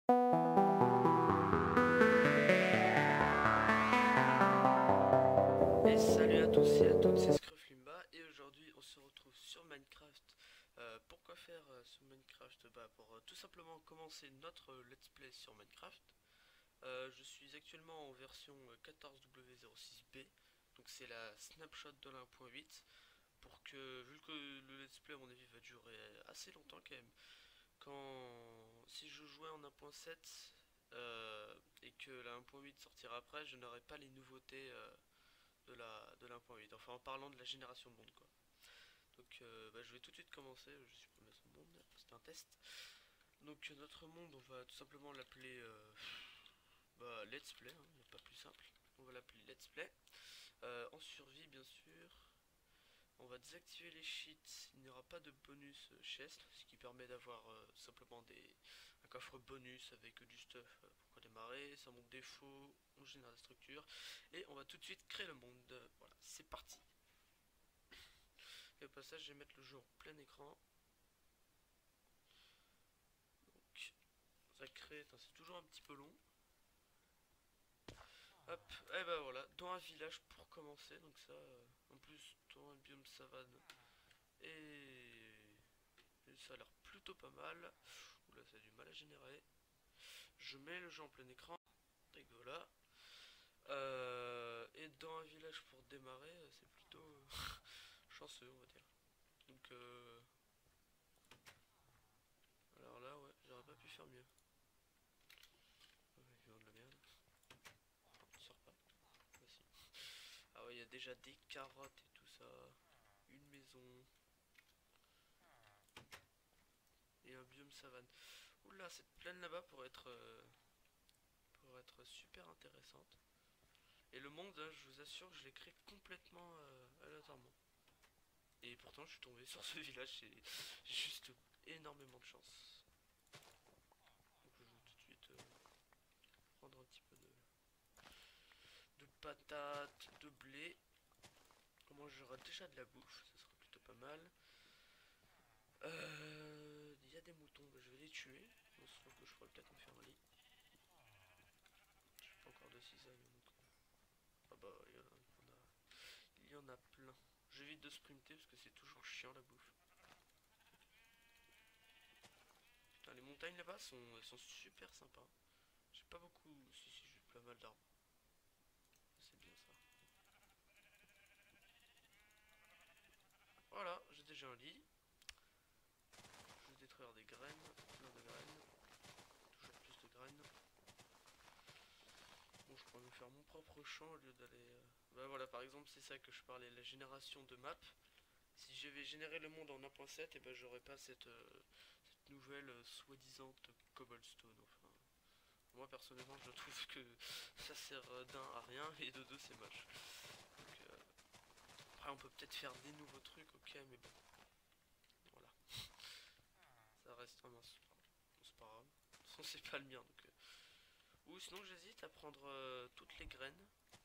Et salut à tous et à toutes, c'est Scrufflimba et aujourd'hui on se retrouve sur Minecraft. Pourquoi faire ce Minecraft? Pour tout simplement commencer notre let's play sur Minecraft. Je suis actuellement en version 14W06B, donc c'est la snapshot de l'1.8 pour que, vu que le let's play à mon avis va durer assez longtemps quand même, si je jouais en 1.7 et que la 1.8 sortira après, je n'aurai pas les nouveautés de l'1.8, enfin en parlant de la génération de monde quoi. Donc je vais tout de suite commencer, je supprime ce monde, c'était un test. Donc notre monde on va tout simplement l'appeler Let's Play, il n'y a pas plus simple. On va l'appeler Let's Play. En survie bien sûr. On va désactiver les cheats, il n'y aura pas de bonus chest, ce qui permet d'avoir simplement un coffre bonus avec du stuff pour redémarrer, ça monte des faux, on génère des structures, et on va tout de suite créer le monde. Voilà, c'est parti. Et au passage, je vais mettre le jeu en plein écran. Donc, ça crée, c'est toujours un petit peu long. Hop, et ben voilà, dans un village pour commencer, donc ça, en plus, dans un biome savane, et ça a l'air plutôt pas mal. Oula, ça a du mal à générer. Je mets le jeu en plein écran, et voilà. Et dans un village pour démarrer, c'est plutôt chanceux, on va dire. Donc, alors là, ouais, j'aurais pas pu faire mieux. Ouais, il de la merde. Non, tu sors pas. Voici. Ah ouais, il y a déjà des carottes et tout ça. Une maison. Et un biome savane. Oula, cette plaine là-bas pour être super intéressante. Et le monde, hein, je vous assure, je l'ai créé complètement aléatoirement. Et pourtant, je suis tombé sur ce village, c'est juste énormément de chance. Donc, je vais tout de suite prendre un petit peu de patates, de blé. Au moins, j'aurai déjà de la bouffe, ça sera plutôt pas mal. Il y a des moutons, je vais les tuer. On se trouve que je pourrais peut-être me faire un lit. J'ai pas encore de cisailles aux moutons. Ah bah, il y en a plein. J'évite de sprinter parce que c'est toujours chiant la bouffe. Putain, les montagnes là-bas sont super sympas. J'ai pas beaucoup. Si, j'ai pas mal d'arbres. C'est bien ça. Voilà, j'ai déjà un lit. Je vais détruire des graines. Plein de graines. Toujours plus de graines. Bon, je pourrais me faire mon propre champ au lieu d'aller. Bah voilà, par exemple, c'est ça que je parlais, la génération de map. Si je vais générer le monde en 1.7, et ben j'aurais pas cette nouvelle soi-disant cobblestone. Enfin, moi personnellement, je trouve que ça sert d'un à rien et de deux c'est moche. Donc, après, on peut peut-être faire des nouveaux trucs, ok, mais bon, voilà, ça reste un mince. C'est pas grave. De toute façon, c'est pas le mien donc. Ou sinon, j'hésite à prendre toutes les graines.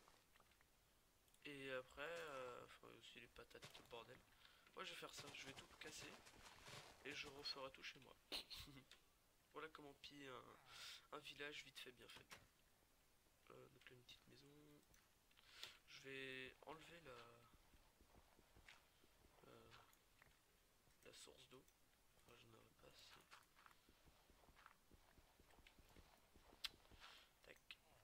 Et après, enfin aussi les patates, tout le bordel. Moi, je vais faire ça, je vais tout casser. Et je referai tout chez moi. Voilà comment piller un village vite fait, bien fait. Donc là, une petite maison. Je vais enlever euh, la source d'eau. Enfin, je n'en aurai pas assez. Tac.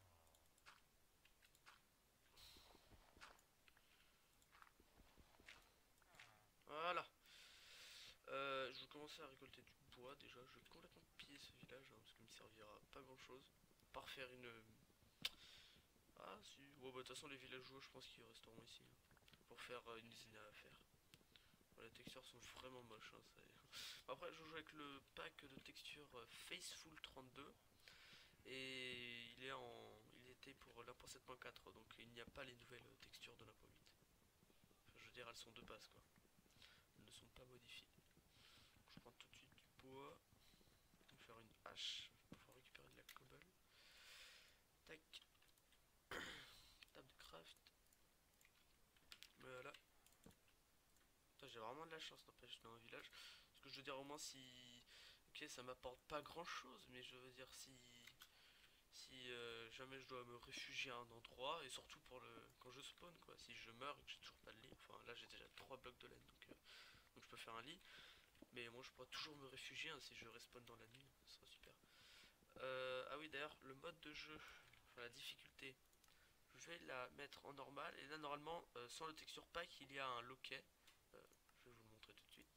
Voilà. Je vais commencer à récolter du bois déjà. Je vais complètement piller ce village parce qu'il me servira pas grand chose. Par faire une. Ah si. Ouais, bah de toute façon, les villageois, je pense qu'ils resteront ici. Pour faire une usine à faire. Les textures sont vraiment moches. Hein, après, je joue avec le pack de textures Faceful 32 et il était pour l'import 7.4, donc il n'y a pas les nouvelles textures de l'import 8. Enfin, je veux dire, elles sont de base quoi. Elles ne sont pas modifiées. Donc, je prends tout de suite du bois. Je vais faire une hache pour pouvoir récupérer de la cobble. Tac. Table de craft. Voilà. J'ai vraiment de la chance, n'empêche, dans un village. Parce que je veux dire, au moins, si ok, ça m'apporte pas grand chose, mais je veux dire, si jamais je dois me réfugier à un endroit, et surtout pour quand je spawn, quoi, si je meurs et que j'ai toujours pas de lit, enfin là j'ai déjà 3 blocs de laine, donc je peux faire un lit, mais moi je pourrais toujours me réfugier hein, si je respawn dans la nuit, ce sera super. Ah oui, d'ailleurs, le mode de jeu, enfin la difficulté, je vais la mettre en normal, et là normalement, sans le texture pack, il y a un loquet. Je vais vous le montrer tout de suite.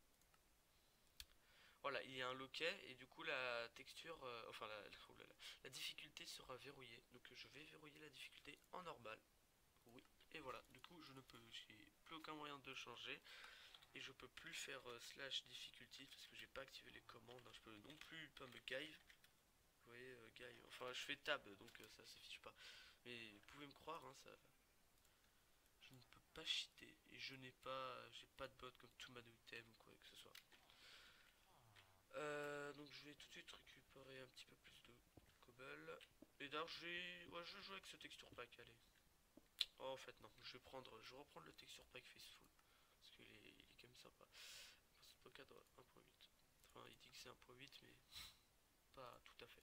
Voilà, il y a un loquet et du coup la texture, enfin oh là là, la difficulté sera verrouillée. Donc je vais verrouiller la difficulté en normal. Oui. Et voilà, du coup je ne peux, j'ai plus aucun moyen de changer et je peux plus faire slash difficulty parce que j'ai pas activé les commandes. Hein. Je peux non plus pas me guide. Vous voyez, guide. Enfin je fais tab donc ça s'affiche pas. Mais vous pouvez me croire, hein, ça, je ne peux pas cheater et je n'ai pas, j'ai pas de bot comme tout item ou quoi que ce soit. Donc je vais tout de suite récupérer un petit peu plus de cobble. Et d'ailleurs je vais jouer avec ce texture pack, allez. Oh, en fait non, je vais reprendre le texture pack Faceful. Parce il est quand même sympa. C'est cadre 1.8. Enfin il dit que c'est 1.8 mais pas tout à fait.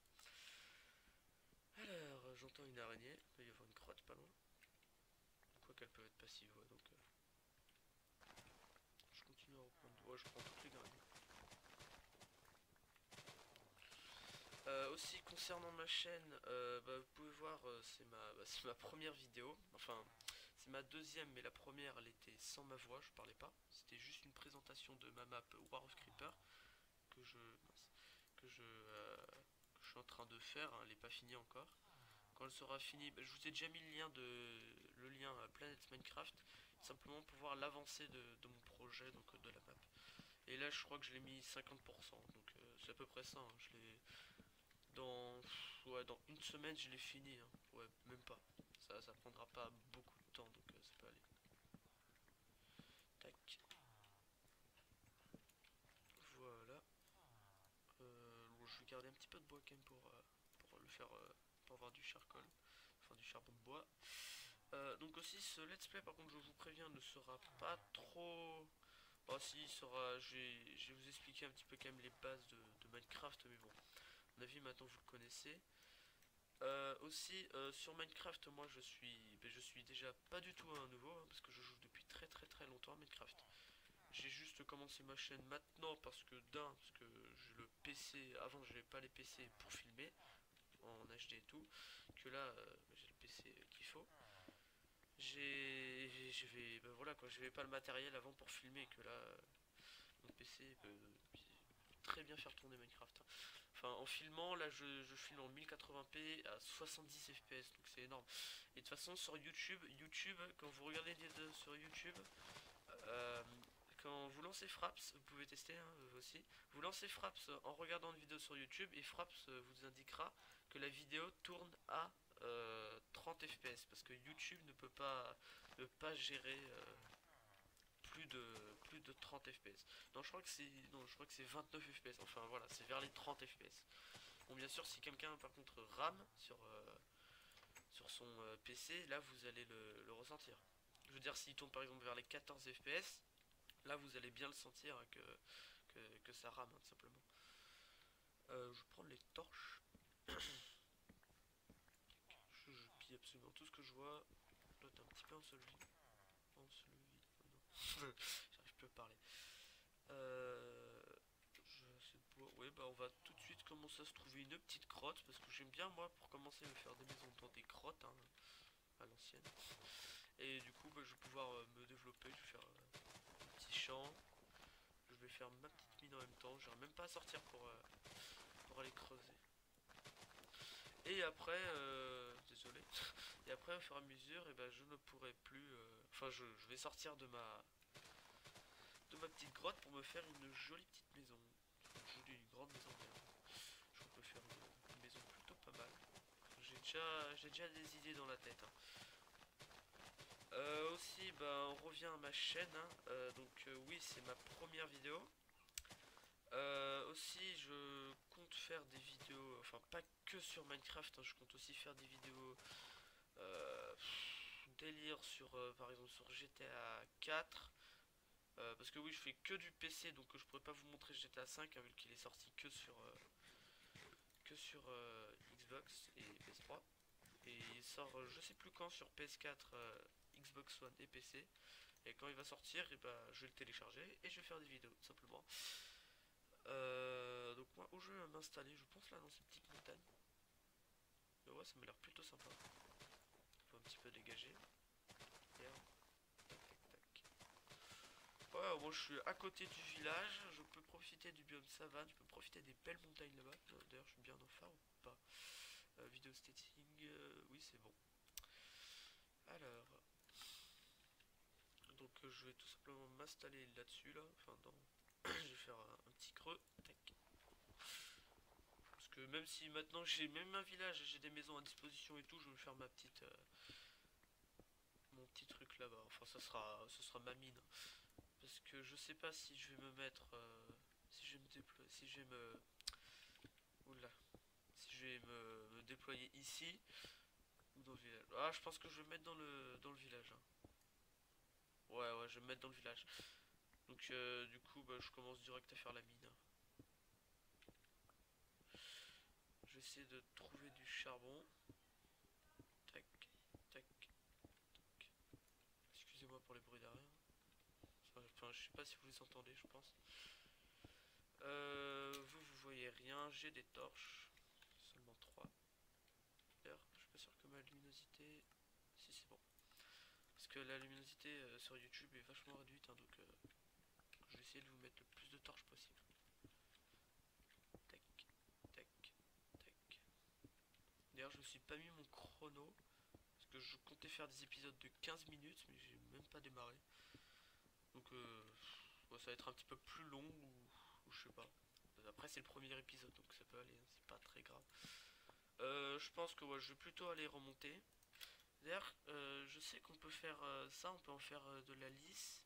Alors j'entends une araignée, il va y avoir une crotte pas loin. Quoi qu'elle peut être passive, ouais, donc je continue à reprendre. Ouais, je prends toutes les araignées. Aussi concernant ma chaîne, vous pouvez voir, c'est ma première vidéo. Enfin, c'est ma deuxième, mais la première, elle était sans ma voix, je parlais pas. C'était juste une présentation de ma map War of Creeper que je, mince, que je suis en train de faire. Hein, elle n'est pas finie encore. Quand elle sera finie, je vous ai déjà mis le lien Planet Minecraft, simplement pour voir l'avancée de mon projet, donc de la map. Et là, je crois que je l'ai mis 50%, donc c'est à peu près ça. Hein, je l'ai dans, ouais, dans une semaine, je l'ai fini. Hein. Ouais, même pas. Ça prendra pas beaucoup de temps, donc ça peut aller. Tac. Voilà. Bon, je vais garder un petit peu de bois quand même pour le faire, pour avoir du charcoal, enfin du charbon de bois. Donc aussi, ce let's play, par contre, je vous préviens, ne sera pas trop. Bon, si, il sera. Je vais vous expliquer un petit peu quand même les bases de Minecraft, mais bon, à mon avis, maintenant vous le connaissez. Aussi sur Minecraft, moi je suis déjà pas du tout un nouveau hein, parce que je joue depuis très longtemps à Minecraft. J'ai juste commencé ma chaîne maintenant parce que parce que j'ai le PC, avant j'avais pas les PC pour filmer en HD et tout, que là j'ai le PC qu'il faut. Voilà quoi, j'avais pas le matériel avant pour filmer que là mon PC peut très bien faire tourner Minecraft. Hein. Enfin, en filmant, là, je filme en 1080p à 70 fps, donc c'est énorme. Et de toute façon, sur YouTube, quand vous regardez des vidéos sur YouTube, euh, quand vous lancez Fraps, vous pouvez tester hein, aussi. Vous lancez Fraps en regardant une vidéo sur YouTube et Fraps vous indiquera que la vidéo tourne à 30 fps parce que YouTube ne peut pas gérer plus de 30 fps. Non, je crois que c'est 29 fps. Enfin voilà, c'est vers les 30 fps. Bon, bien sûr, si quelqu'un par contre rame sur son PC, là vous allez le ressentir. Je veux dire, s'il tourne par exemple vers les 14 fps, là vous allez bien le sentir hein, que ça rame hein, tout simplement. Je vais prendre les torches. Je pille absolument tout ce que je vois. Là t'es un petit peu enseveli. Enseveli. Oh non. J'arrive plus à parler. Euh, Oui, bah on va tout de suite commencer à se trouver une petite grotte parce que j'aime bien moi pour commencer à me faire des maisons dans des grottes hein, à l'ancienne. Et du coup, bah, je vais pouvoir me développer. Je vais faire un petit champ. Je vais faire ma petite mine en même temps. J'aurai même pas à sortir pour aller creuser. Et après, désolé. Et après, au fur et à mesure, et ben, je ne pourrai plus. Enfin, je vais sortir de ma petite grotte pour me faire une jolie petite maison. Une jolie grande maison même. Je peux faire une maison plutôt pas mal. J'ai déjà des idées dans la tête. Hein. Aussi, bah, on revient à ma chaîne. Hein. Oui, c'est ma première vidéo. Aussi, je compte faire des vidéos, enfin pas que sur Minecraft. Hein, je compte aussi faire des vidéos délire sur, par exemple, sur GTA 4. Parce que oui, je fais que du PC, donc je pourrais pas vous montrer GTA 5 vu qu'il est sorti que sur Xbox et PS3. Et il sort je sais plus quand sur PS4, Xbox One et PC. Et quand il va sortir, et bah, je vais le télécharger et je vais faire des vidéos tout simplement. Donc moi où je vais m'installer, je pense là dans ces petites montagnes. Mais ouais, ça m'a l'air plutôt sympa. Faut un petit peu dégager. Merde. Tac tac tac. Ouais, moi je suis à côté du village, je peux profiter du biome savane, je peux profiter des belles montagnes là-bas. D'ailleurs, je suis bien en phare ou pas? Vidéo staging, oui, c'est bon. Alors, donc je vais tout simplement m'installer là-dessus là. Enfin, dans. Je vais faire un petit creux. Tac. Parce que même si maintenant j'ai même un village, j'ai des maisons à disposition et tout, je vais faire ma petite, mon petit truc là-bas. Enfin, ça sera ma mine. Parce que je sais pas si je vais me mettre, si je vais me déployer, si je vais me, oula, si je vais me déployer ici ou dans le village. Ah, je pense que je vais me mettre dans le village, hein. Ouais, ouais, je vais me mettre dans le village. Donc, du coup, bah, je commence direct à faire la mine. Je vais essayer de trouver du charbon. Tac, tac, tac. Excusez-moi pour les bruits derrière. Enfin, je sais pas si vous les entendez, je pense. Vous voyez rien, j'ai des torches. Seulement 3. D'ailleurs, je suis pas sûr que ma luminosité. Si, c'est bon. Parce que la luminosité sur YouTube est vachement réduite, hein, donc je vais essayer de vous mettre le plus de torches possible. Tac, tac, tac. D'ailleurs, je me suis pas mis mon chrono. Parce que je comptais faire des épisodes de 15 minutes, mais j'ai même pas démarré. Donc, ouais, ça va être un petit peu plus long, ou je sais pas. Après, c'est le premier épisode, donc ça peut aller, hein, c'est pas très grave. Je pense que ouais, je vais plutôt aller remonter. D'ailleurs, je sais qu'on peut faire ça, on peut en faire de la lisse.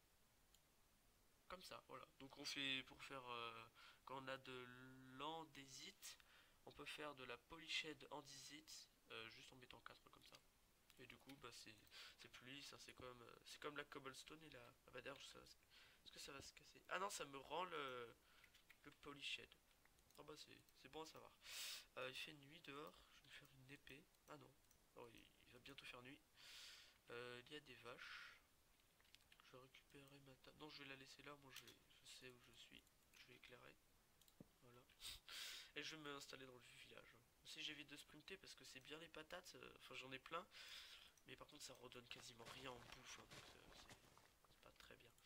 Comme ça, voilà. Donc on fait pour faire quand on a de l'andésite, on peut faire de la polyched andésite juste en mettant 4 comme ça. Et du coup, bah c'est plus lisse, hein, c'est comme la cobblestone et la. Ah bah d'ailleurs, est-ce que ça va se casser? Ah non, ça me rend le polyched. Ah bah c'est bon à savoir. Il fait nuit dehors, je vais me faire une épée. Ah non, oh, il va bientôt faire nuit. Il y a des vaches. Je vais récupérer ma table. Non, je vais la laisser là. Moi, je sais où je suis. Je vais éclairer. Voilà. Et je vais m'installer dans le village. Aussi, j'évite de sprinter parce que c'est bien les patates. Enfin, j'en ai plein. Mais par contre, ça redonne quasiment rien en bouffe, hein, donc c'est pas très bien.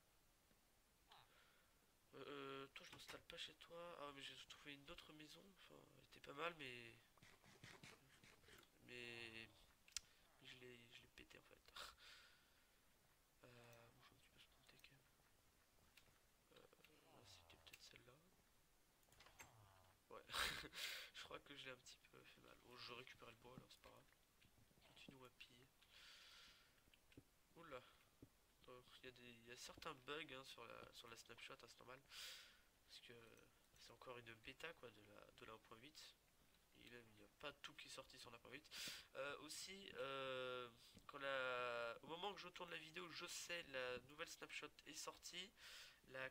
Toi, je m'installe pas chez toi. Ah, mais j'ai trouvé une autre maison. Enfin, elle était pas mal, mais je l'ai pété en fait. Bon, je vais un petit peu sprinter quand même. C'était peut-être celle-là. Ouais, je crois que je l'ai un petit peu fait mal. Bon, je récupère le bois alors, c'est pas grave. Continue à piller. Oula, il y a certains bugs hein, sur la snapshot, hein, c'est normal. Parce que c'est encore une bêta quoi de la 1.8. Et même il n'y a pas tout qui est sorti sur la 1.8. Aussi, au moment que je tourne la vidéo, je sais la nouvelle snapshot est sortie, la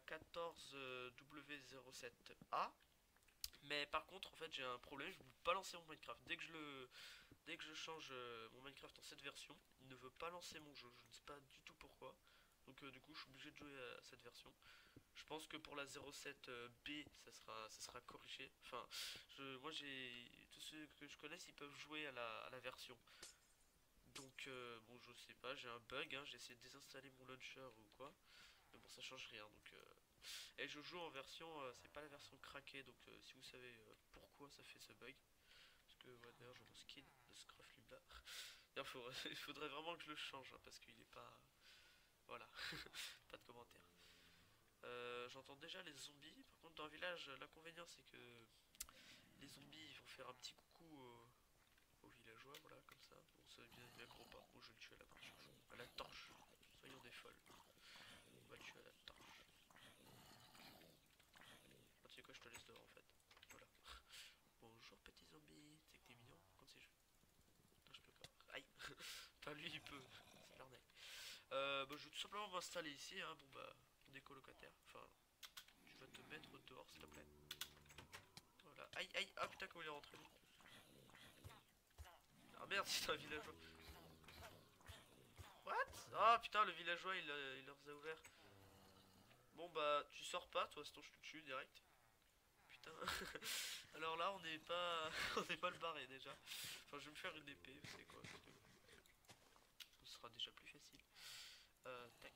14W07A. Mais par contre, en fait, j'ai un problème, je ne peux pas lancer mon Minecraft. Dès que je change mon Minecraft en cette version, il ne veut pas lancer mon jeu. Je ne sais pas du tout pourquoi. Donc du coup, je suis obligé de jouer à cette version. Je pense que pour la 07B, ça sera corrigé. Enfin, moi, tous ceux que je connais, ils peuvent jouer à la version. Donc, bon, je sais pas, j'ai un bug. Hein, j'ai essayé de désinstaller mon launcher ou quoi. Mais bon, ça change rien. Donc, et je joue en version, c'est pas la version craquée. Donc, si vous savez pourquoi ça fait ce bug. Parce que, ouais, d'ailleurs, je mon skin de Scruff Lumbar. Il faudrait vraiment que je le change. Hein, parce qu'il est pas. Voilà, pas de commentaire. J'entends déjà les zombies. Par contre, dans le village, l'inconvénient c'est que les zombies ils vont faire un petit coucou aux villageois, voilà, comme ça. Bon, ça devient bien gros pas. Bon, je vais le tuer à la torche. À la torche. Soyons des folles. On va le tuer à la torche. Ah, tu sais quoi, je te laisse dehors en fait. Voilà. Bonjour petit zombie. Tu sais que t'es mignon quand c'est je. Non, je peux pas. Aïe. Enfin, lui il peut. C'est l'arnaque. Bah, je vais tout simplement m'installer ici, hein. Bon bah, on est colocataire. Enfin, tu vas te mettre dehors s'il te plaît. Voilà. Aïe aïe, ah putain comment il est rentré lui. Ah merde, c'est un villageois. What? Ah putain, le villageois il leur a ouvert. Bon bah, tu sors pas toi, sinon je te tue direct. Putain. Alors là, on n'est pas on n'est pas le barré déjà. Enfin, je vais me faire une épée, c'est quoi. Ce sera déjà plus facile. Tac.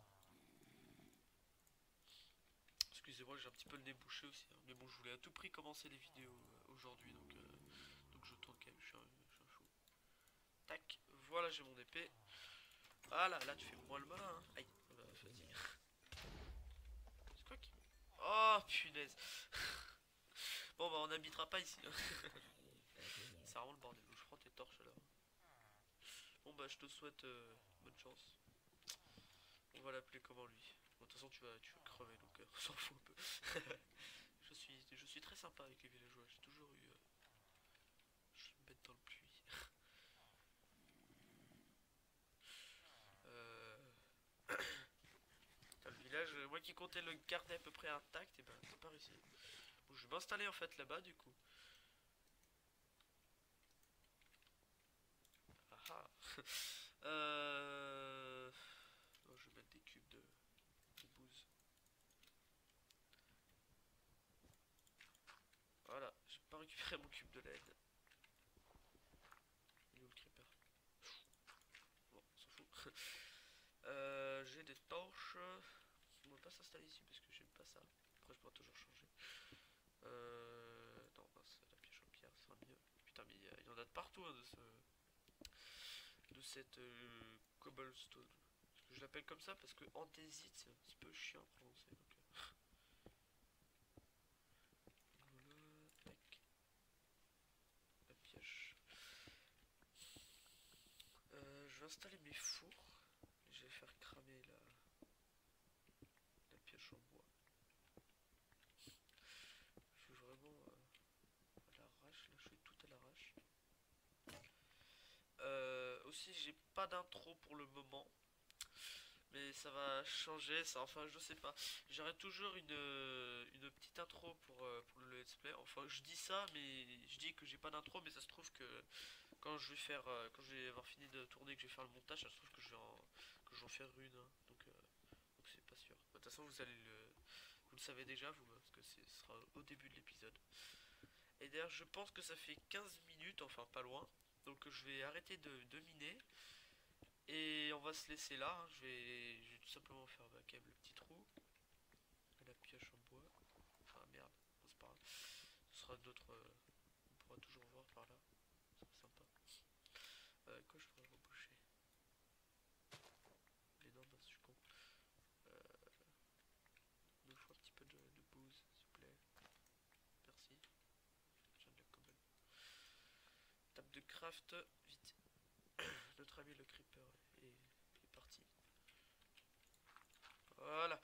Excusez-moi, j'ai un petit peu le nez bouché aussi, hein. Mais bon, je voulais à tout prix commencer les vidéos aujourd'hui, donc je tourne quand même, je suis un fou. Tac, voilà, j'ai mon épée. Ah là, tu fais moins le malin, hein. Aïe, bah, vas-y. C'est quoi qui... Oh, punaise. Bon, bah, on n'habitera pas ici, hein. C'est vraiment le bordel. Donc, je prends tes torches alors. Bon, bah, je te souhaite bonne chance. On va l'appeler comment lui? Bon, de toute façon, tu vas crever, donc on s'en fout un peu. Je suis très sympa avec les villageois. J'ai toujours eu. Je vais me mettre dans le puits. Euh... Putain, le village, moi qui comptais le garder à peu près intact, et ben, c'est pas réussi. Bon, je vais m'installer en fait là-bas du coup. Ah ah. Oh, je vais mettre des cubes de bouse. Voilà, j'ai pas récupéré mon cube de laine. Il est où le creeper? Bon, on s'en fout. J'ai des torches. On va pas s'installer ici parce que j'aime pas ça. Après, je pourrais toujours changer. Non, mince, la pioche en pierre, ça sera mieux. Putain, mais il y en a de partout hein, de cette cobblestone. Je l'appelle comme ça parce que andésite, c'est un petit peu chiant à prononcer. Donc, voilà, tac, la pioche. Je vais installer mes fours. Et je vais faire cramer la pioche en bois. Je suis vraiment à l'arrache, là je fais tout à l'arrache. Aussi j'ai pas d'intro pour le moment. Mais ça va changer, ça, enfin je sais pas. J'aurai toujours une petite intro pour le let's play. Enfin je dis ça, mais je dis que j'ai pas d'intro, mais ça se trouve que quand je vais avoir fini de tourner, que je vais faire le montage, ça se trouve que je vais en faire une, hein. Donc c'est pas sûr. De toute façon vous le savez déjà vous, parce que ce sera au début de l'épisode. Et d'ailleurs je pense que ça fait 15 minutes, enfin pas loin. Donc je vais arrêter de miner. Et on va se laisser là, hein. Je vais tout simplement faire bah, quand même le petit trou. La pioche en bois. Enfin merde, bon, c'est pas grave. Ce sera d'autres. On pourra toujours voir par là. Ce sera sympa. Quoi je pourrais reboucher? Mais non, bah, je suis con. Euh, Il faut un petit peu de bouse, s'il vous plaît. Merci. J'ai de la cobble. Table de craft, vite. Notre ami le creeper est parti. Voilà.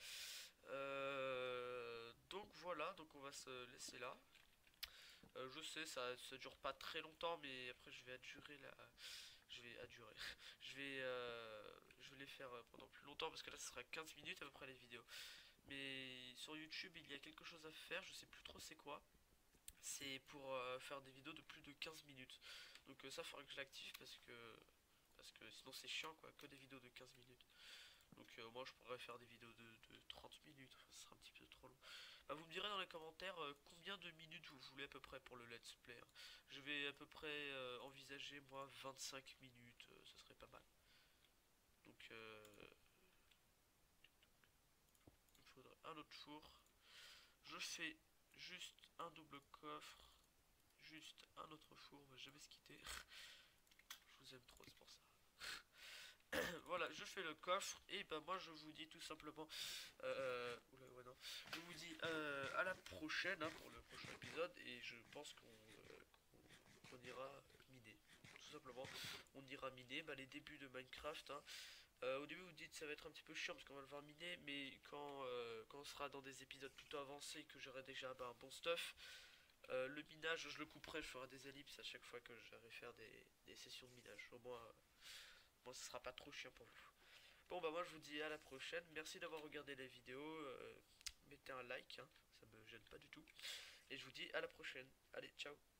Donc voilà, donc on va se laisser là. Je sais, ça dure pas très longtemps, mais après je vais adjurer la. Je vais adjurer. Je vais les faire pendant plus longtemps parce que là ce sera 15 minutes à peu près les vidéos. Mais sur YouTube il y a quelque chose à faire, je sais plus trop c'est quoi. C'est pour faire des vidéos de plus de 15 minutes. Donc ça faudra que je l'active parce que sinon c'est chiant quoi, que des vidéos de 15 minutes. Donc moi je pourrais faire des vidéos de 30 minutes, enfin, ce sera un petit peu trop long. Bah, vous me direz dans les commentaires combien de minutes vous voulez à peu près pour le let's play, hein. Je vais à peu près envisager moi 25 minutes, ça serait pas mal. Donc il me faudrait un autre four. Je fais juste un double coffre, juste un autre four, on va jamais se quitter. Je vous aime trop, c'est pour ça. Voilà, je fais le coffre et bah moi je vous dis tout simplement oula, ouais, non. Je vous dis à la prochaine hein, pour le prochain épisode et je pense qu'on ira miner. Tout simplement, on ira miner bah, les débuts de Minecraft, hein. Au début vous dites ça va être un petit peu chiant parce qu'on va le voir miner, mais quand on sera dans des épisodes plutôt avancés que j'aurai déjà bah, un bon stuff, le minage je le couperai, je ferai des ellipses à chaque fois que j'aurai faire des sessions de minage. Au moins, bon, ce sera pas trop chiant pour vous. Bon bah moi je vous dis à la prochaine, merci d'avoir regardé la vidéo, mettez un like, hein, ça me gêne pas du tout. Et je vous dis à la prochaine, allez ciao.